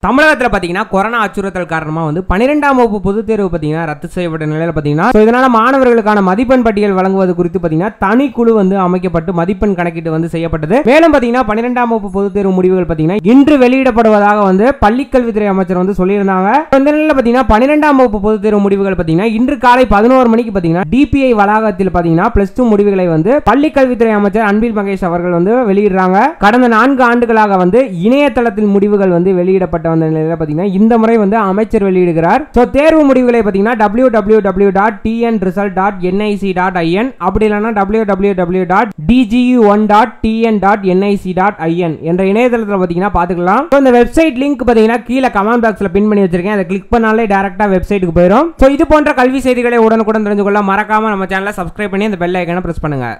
தமிழகத்தில் பார்த்தீங்கன்னா கொரோனா அச்சுறுத்தல் காரணமாக வந்து 12ஆம் வகுப்பு பொதுத் தேர்வு பார்த்தீங்கன்னா ரத்து செய்யப்பட்ட நிலையில் பார்த்தீங்கன்னா இதனால மாணவர்களுக்கான மதிப்பெண் பட்டியல் வழங்குவது குறித்து பார்த்தீங்கன்னா தனிக்குழு வந்து அமைக்கப்பட்டு மதிப்பெண் கணக்கீடு வந்து செய்யப்பட்டது. மேலும் பார்த்தீங்கன்னா 12ஆம் வகுப்பு பொதுத் தேர்வு முடிவுகள் பார்த்தீங்கன்னா இன்று வெளியிடப்படுவதாக வந்து பள்ளிக்கல்வித்துறை அமைச்சர் வந்து சொல்லியிருந்தாங்க. இந்த நிலையில் பார்த்தீங்கன்னா 12ஆம் வகுப்பு பொதுத் தேர்வு முடிவுகள் பார்த்தீங்கன்னா இன்று காலை 11 மணிக்கு பார்த்தீங்கன்னா டிபிஐ வளாகத்தில் பார்த்தீங்கன்னா +2 முடிவுகளை வந்து பள்ளிக்கல்வித்துறை அமைச்சர் அன்பில் மகேஷ் அவர்கள் வந்து வெளியிடுறாங்க. கடந்த 4 ஆண்டுகளாக வந்து இணையதளத்தில் முடிவுகள் வந்து வெளியிடப்பட்ட நிலையில பாத்தீங்கன்னா இந்த முறை வந்து அமைச்சர் வெளியிடுகிறார். சோ தேர்வு முடிவுகளை பாத்தீங்கன்னா www.tnresult.nic.in அப்படி இல்லனா www.dgu1.tn.nic.in என்ற இணையதளத்துல பாத்தீங்கன்னா பாத்துக்கலாம். சோ இந்த வெப்சைட் லிங்க் பாத்தீங்கன்னா கீழ கமெண்ட் பாக்ஸ்ல பின் பண்ணி வச்சிருக்கேன். அதை கிளிக் பண்ணாலே டைரக்டா வெப்சைட்டுக்கு போயிடும். சோ இது போன்ற கல்வி செய்திகளை உடனுக்குடன் தெரிஞ்சு கொள்ள மறக்காம நம்ம சேனலை சப்ஸ்கிரைப் பண்ணி அந்த பெல் ஐகானை பிரஸ் பண்ணுங்க.